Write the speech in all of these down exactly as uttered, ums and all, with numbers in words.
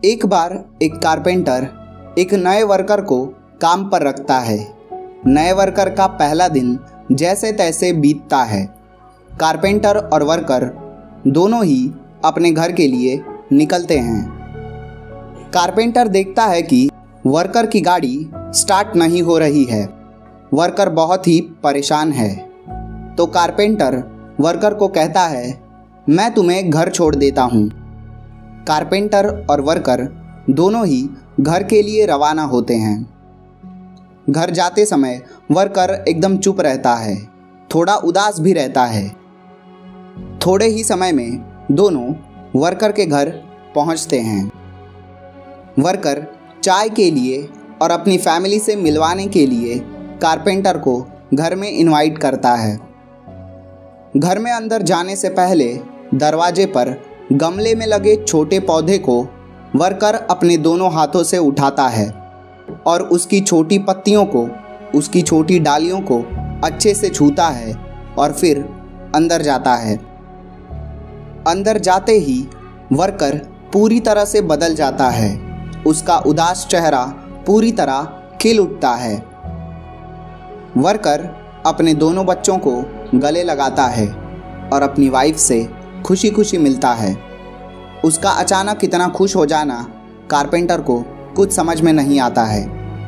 एक बार एक कारपेंटर एक नए वर्कर को काम पर रखता है। नए वर्कर का पहला दिन जैसे तैसे बीतता है। कारपेंटर और वर्कर दोनों ही अपने घर के लिए निकलते हैं। कारपेंटर देखता है कि वर्कर की गाड़ी स्टार्ट नहीं हो रही है। वर्कर बहुत ही परेशान है। तो कारपेंटर वर्कर को कहता है, मैं तुम्हें घर छोड़ देता हूँ। कारपेंटर और वर्कर दोनों ही घर के लिए रवाना होते हैं। घर जाते समय वर्कर एकदम चुप रहता है, थोड़ा उदास भी रहता है। थोड़े ही समय में दोनों वर्कर के घर पहुंचते हैं। वर्कर चाय के लिए और अपनी फैमिली से मिलवाने के लिए कारपेंटर को घर में इनवाइट करता है। घर में अंदर जाने से पहले दरवाजे पर गमले में लगे छोटे पौधे को वर्कर अपने दोनों हाथों से उठाता है और उसकी छोटी पत्तियों को, उसकी छोटी डालियों को अच्छे से छूता है और फिर अंदर जाता है। अंदर जाते ही वर्कर पूरी तरह से बदल जाता है। उसका उदास चेहरा पूरी तरह खिल उठता है। वर्कर अपने दोनों बच्चों को गले लगाता है और अपनी वाइफ से खुशी खुशी मिलता है। उसका अचानक इतना खुश हो जाना कारपेंटर को कुछ समझ में नहीं आता है।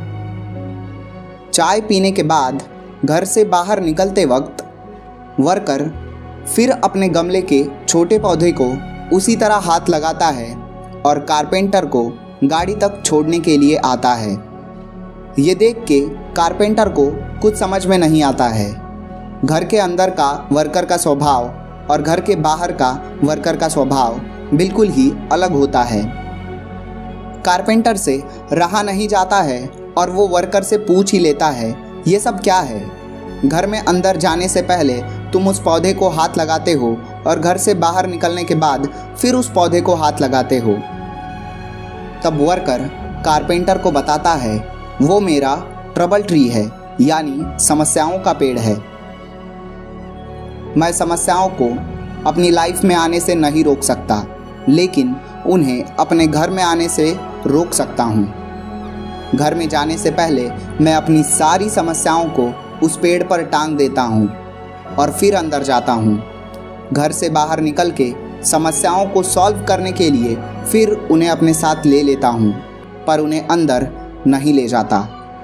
चाय पीने के बाद घर से बाहर निकलते वक्त वर्कर फिर अपने गमले के छोटे पौधे को उसी तरह हाथ लगाता है और कारपेंटर को गाड़ी तक छोड़ने के लिए आता है। ये देख के कारपेंटर को कुछ समझ में नहीं आता है। घर के अंदर का वर्कर का स्वभाव और घर के बाहर का वर्कर का स्वभाव बिल्कुल ही अलग होता है। कारपेंटर से रहा नहीं जाता है और वो वर्कर से पूछ ही लेता है, ये सब क्या है? घर में अंदर जाने से पहले तुम उस पौधे को हाथ लगाते हो और घर से बाहर निकलने के बाद फिर उस पौधे को हाथ लगाते हो। तब वर्कर कारपेंटर को बताता है, वो मेरा ट्रबल ट्री है, यानी समस्याओं का पेड़ है। मैं समस्याओं को अपनी लाइफ में आने से नहीं रोक सकता, लेकिन उन्हें अपने घर में आने से रोक सकता हूँ। घर में जाने से पहले मैं अपनी सारी समस्याओं को उस पेड़ पर टांग देता हूँ और फिर अंदर जाता हूँ। घर से बाहर निकल के समस्याओं को सॉल्व करने के लिए फिर उन्हें अपने साथ ले लेता हूँ, पर उन्हें अंदर नहीं ले जाता।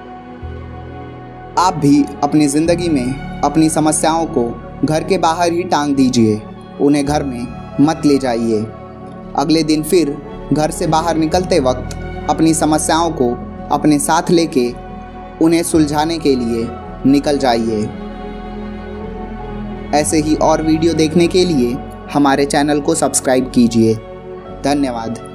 आप भी अपनी ज़िंदगी में अपनी समस्याओं को घर के बाहर ही टांग दीजिए, उन्हें घर में मत ले जाइए। अगले दिन फिर घर से बाहर निकलते वक्त अपनी समस्याओं को अपने साथ लेके उन्हें सुलझाने के लिए निकल जाइए। ऐसे ही और वीडियो देखने के लिए हमारे चैनल को सब्सक्राइब कीजिए। धन्यवाद।